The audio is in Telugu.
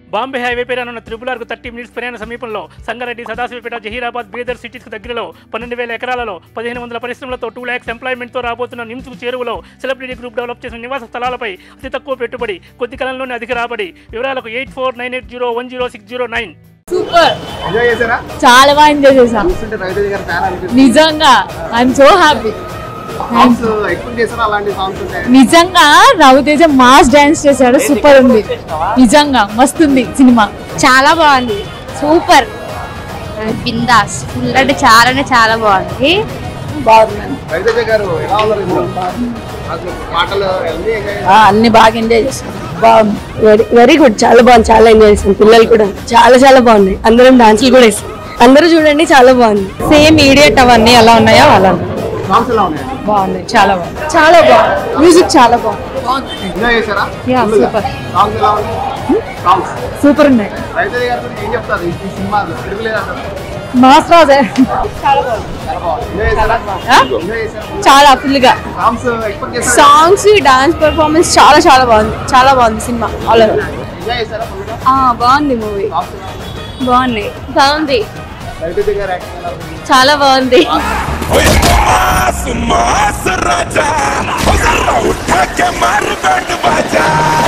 బాంబే హైవే పై రానున్న త్రిపులార్కు 30 మినిట్స్ ప్రయాణ సమీపంలో సంగారెడ్డి, సదాశివపేట, జహీరాబాద్, బీదర్ సిటీస్కు దగ్గరలో 12,000 ఎకరాలలో 1,500 పరిశ్రమలతో 2 lakhs ఎంప్లాయ్మెంట్తో రాబోతున్న నిమ్స్కు చేరువలో సెలబ్రిటీ గ్రూప్ డెవలప్ చేసిన నివాస స్థలాలపై అతి తక్కువ పెట్టుబడి, కొద్ది కాలంలోనే అధిక రాబడి. వివరాలకు 8498010609. సూపర్, చాలా బాగా ఎంజాయ్ చేశాం. నిజంగా ఐఎమ్ సో హ్యాపీ. నిజంగా రవితేజ మాస్ డాన్స్ చేశాడు, సూపర్ ఉంది. నిజంగా మస్తుంది సినిమా, చాలా బాగుంది, సూపర్. బిందాస్ ఫుల్ అంటే చాలా బాగుంది. అన్ని బాగా ఎంజాయ్ చేస్తాం. బాగుంది, వెరీ గుడ్, చాలా బాగుంది, చాలా ఎంజాయ్ చేస్తాం. పిల్లలు కూడా చాలా బాగున్నాయి. అందరం డాన్సులు కూడా వేస్తాం. అందరూ చూడండి, చాలా బాగుంది. సేమ్ ఈడియట్ అవన్నీ ఎలా ఉన్నాయో అలా బాగుంది, చాలా బాగుంది. మ్యూజిక్ చాలా బాగుంది. సూపర్ ఉన్నాయి. మాస్ రాజే చాలా ఫుల్ గా సాంగ్స్, డాన్స్ పర్ఫార్మెన్స్ చాలా బాగుంది సినిమా. బాగుంది మూవీ, బాగుంది, చాలా బాగుంది. Mas raja, usa uta que mar band baja.